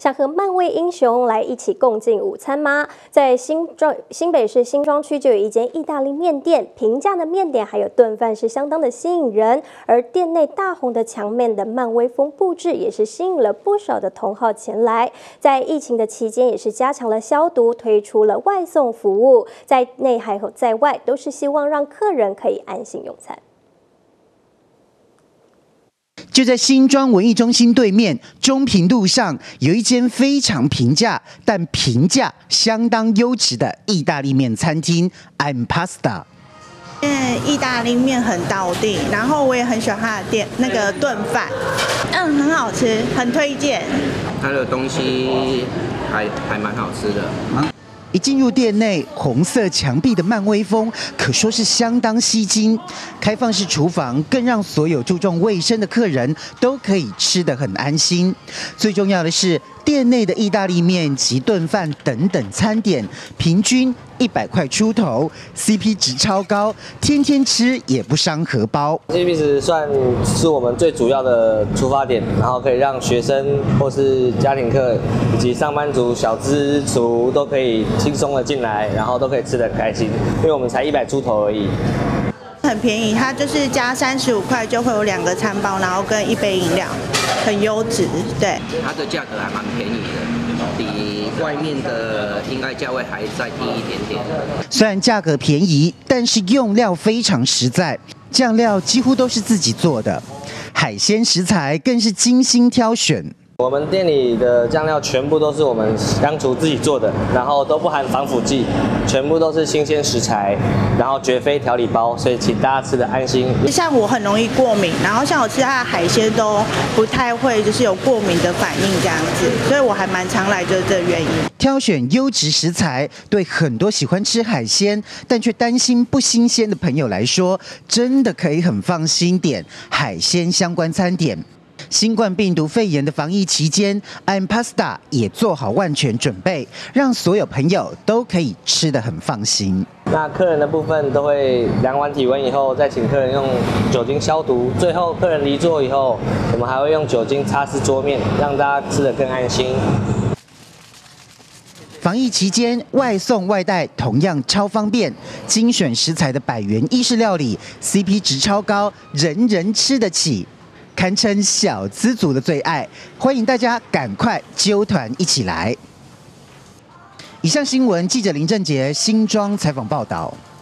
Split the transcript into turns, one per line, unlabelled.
想和漫威英雄来一起共进午餐吗？在新北市新庄区就有一间意大利面店，平价的面点还有炖饭是相当的吸引人，而店内大红的墙面的漫威风布置也是吸引了不少的同好前来。在疫情的期间，也是加强了消毒，推出了外送服务，在内还有在外都是希望让客人可以安心用餐。
就在新庄文艺中心对面中平路上，有一间非常平价但评价相当优质的意大利面餐厅 I'm Pasta。
因为意大利面很道地，然后我也很喜欢它的店那个炖饭，很好吃，很推荐。
它的东西还蛮好吃的。
一进入店内，红色墙壁的漫威风可说是相当吸睛。开放式厨房更让所有注重卫生的客人都可以吃得很安心。最重要的是，店内的意大利面及炖饭等等餐点，平均100块出头 ，CP 值超高，天天吃也不伤荷包。
CP 值算是我们最主要的出发点，然后可以让学生或是家庭客以及上班族、小资族都可以轻松的进来，然后都可以吃得很开心，因为我们才100出头而已。
很便宜，它就是加35块就会有2个餐包，然后跟1杯饮料，很优质。对，
它的价格还蛮便宜的，比外面的应该价位还再低一点点。
虽然价格便宜，但是用料非常实在，酱料几乎都是自己做的，海鲜食材更是精心挑选。
我们店里的酱料全部都是我们当厨自己做的，然后都不含防腐剂，全部都是新鲜食材，然后绝非调理包，所以请大家吃得安心。
像我很容易过敏，然后像我吃它的海鲜都不太会就是有过敏的反应这样子，所以我还蛮常来，就是这原因。
挑选优质食材，对很多喜欢吃海鲜但却担心不新鲜的朋友来说，真的可以很放心点海鲜相关餐点。 新冠病毒肺炎的防疫期间 ，I'm Pasta 也做好万全准备，让所有朋友都可以吃得很放心。
那客人的部分都会量完体温以后，再请客人用酒精消毒。最后客人离座以后，我们还会用酒精擦拭桌面，让大家吃得更安心。
防疫期间，外送外带同样超方便，精选食材的100元意式料理 ，CP 值超高，人人吃得起。 堪称小资族的最爱，欢迎大家赶快揪团一起来。以上新闻，记者林正杰新庄采访报道。